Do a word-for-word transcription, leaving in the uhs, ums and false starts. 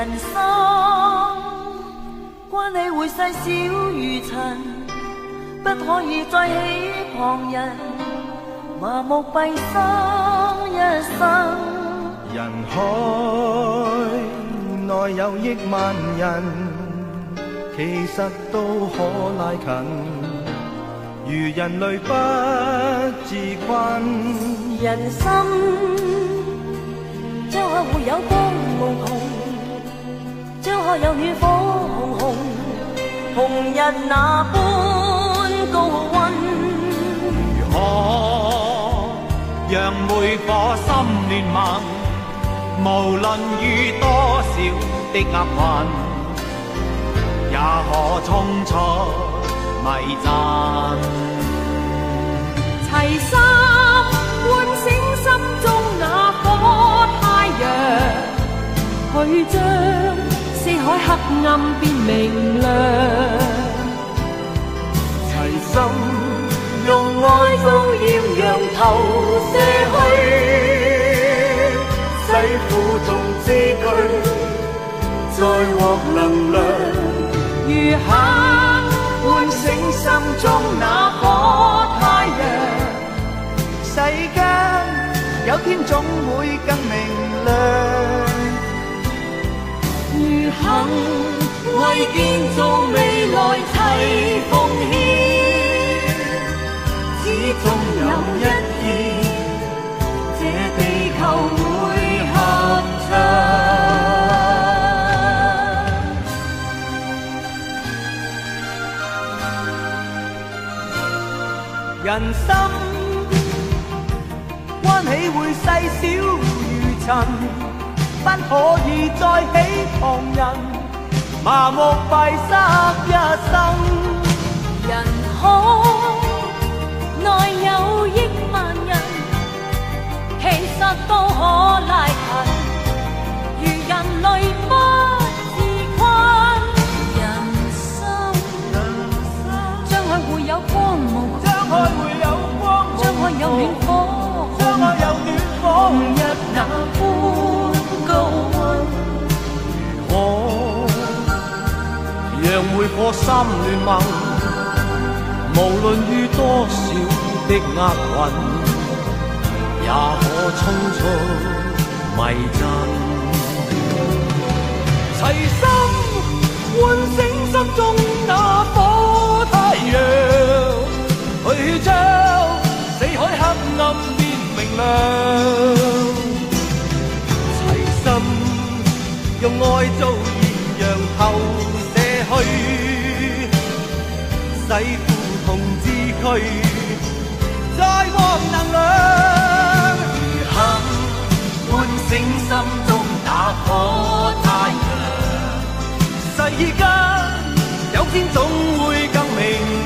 人生關你會細小如塵，不可以再起旁人麻木閉心一生。 人海內有億萬人，其實都可拉近，如人類不自困。 人生將可會有光無窮，將可有暖火紅紅，紅日那般高溫。 如何讓每顆心聯盟，無論遇多少的厄運，也可衝出迷陣。 齊心喚醒心中那顆太陽，去將四海黑暗變明亮。 齊心用愛做豔陽投射去，世負重之軀，再獲能量。 如肯喚醒心中那顆太陽， 世間有天總會更明亮。 如肯為建造未來齊奉獻，始終有一天這地球會合唱。 人心關起會細小如塵，不可以再起旁人麻木閉塞一生。 人海內有億萬人，其實都可拉近，如人類不自困。人生將來會有光無窮， 將來會有光無窮， 將來有暖火， 將來有暖火， 紅日那般高溫。 如何讓每顆心聯盟，無論遇多少的厄運，也可衝出迷陣。 齊心喚醒心中那顆太陽，去將四海黑暗變明亮。齊心用愛做豔陽投射去，世負同志軀，再獲能量。 如肯喚醒心中那顆太陽， 世間有天總會更明